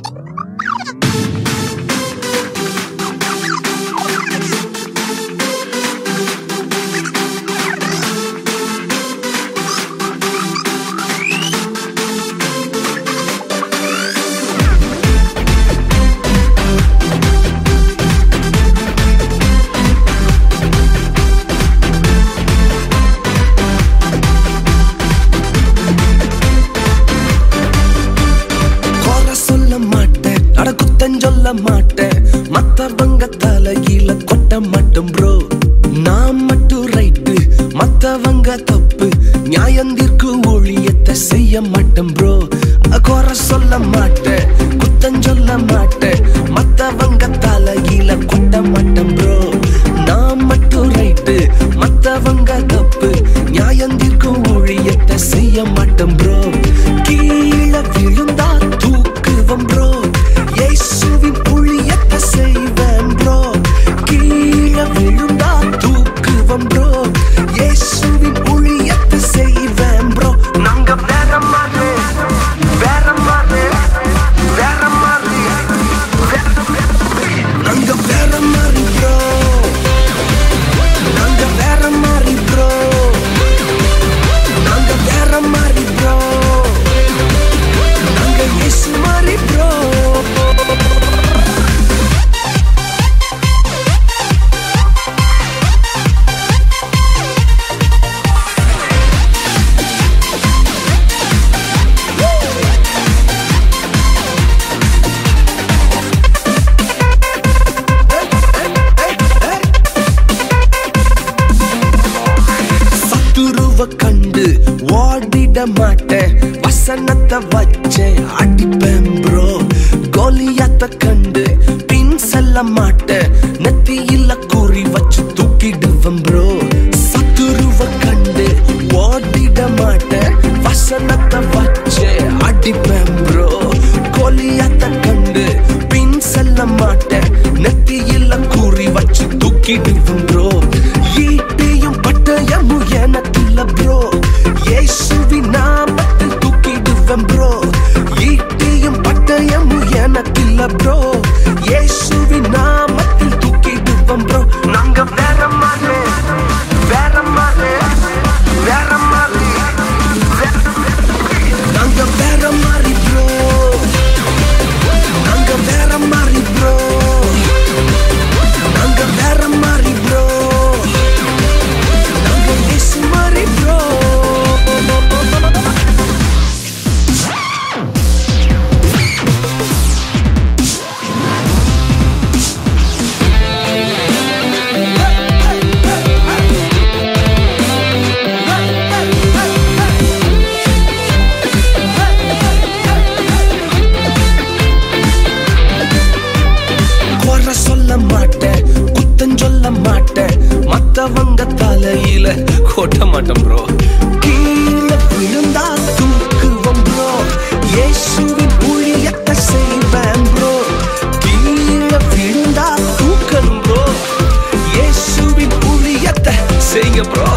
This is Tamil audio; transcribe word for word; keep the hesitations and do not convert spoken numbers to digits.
சொல்ல மாட்டேன் மத்தவங்க தலையில கொட்ட மாட்டோம் ப்ரோ. நான் மட்டும் ரைட்டு மத்தவங்க தப்பு நியாயந்திற்கு ஊழியத்தை செய்ய மாட்டேன் ப்ரோ. குறை சொல்ல மாட்டேன் குத்தம் சொல்ல மாட்டேன் மத்தவங்க தலையில கொட்ட மாட்டேன் ப்ரோ. நான் மட்டும் ரைட்டு மத்தவங்க தப்பு நியாயந்திற்கு ஊழியத்தை செய்ய மாட்டேன் ப்ரோ. கீழே விழுந்தா தூக்குவம் ப்ரோ, இயேசுவின் ஊழியத்தை செய்வேன் ப்ரோ. கீழே விழுந்தா தூக்குவம் ப்ரோ, இயேசுவின் ஊழியத்தை செய்வேன் ப்ரோ. நாங்க வேற மாதிரி வேற மாதிரி வேற மாதிரி நாங்க வேற மாதிரி ப்ரோ. நாங்க வேற மாதிரி ப்ரோ. நாங்க வேற மாதிரி ப்ரோ. நாங்க இயேசு மாதிரி ப்ரோ. கண்டு ஓடிட மாட்டேன், வசனத்தை வச்சே அடிப்பேன் ப்ரோ. கோலியாத்த கண்டு பின் செல்ல மாட்டேன், நெத்தியில குறி வச்சு தூக்கிடுவேன் ப்ரோ. சத்துருவ கண்டு ஓடிட மாட்டேன், வசனத்தை வச்சே அடிப்பேன் ப்ரோ. கோலியாத்த கண்டு பின் செல்ல மாட்டேன், நெத்தியில குறி வச்சு தூக்கிடுவேன் ப்ரோ. ஈட்டியும் பட்டயமும் எனக்கு ப்ரோ, இயேசுவின் நாமத்தில் தூக்கிடுவேன் ப்ரோ. ஈட்டியும் பட்டயமும் எனக்கு இல்ல ப்ரோ, இயேசுவின் நாமத்தில் தூக்கிடுவேன் ப்ரோ. நாங்க வேற மாதிரி வேற மாதிரி வேற மாதிரி நாங்க வேற மாதிரி ப்ரோ. நாங்க வேற மாதிரி ப்ரோ. நாங்க வேற மாதிரி ப்ரோ. நாங்க இயேசு மாதிரி ப்ரோ. குறை சொல்ல மாட்டேன் குத்தம் சொல்ல மாட்டேன் மத்தவங்க தலையில கொட்ட மாட்டேன் ப்ரோ. கீழே விழுந்தா தூக்குவோம் ப்ரோ, இயேசுவின் ஊழியத்தை செய்வேன் ப்ரோ. கீழே விழுந்தா தூக்கணும் ப்ரோ, இயேசுவின் ஊழியத்தை செய்ய ப்ரோ.